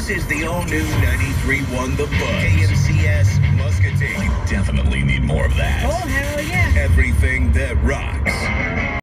This is the all-new 93.1 The Buzz. KMCS Muscatine. Definitely need more of that. Oh, hell yeah. Everything that rocks.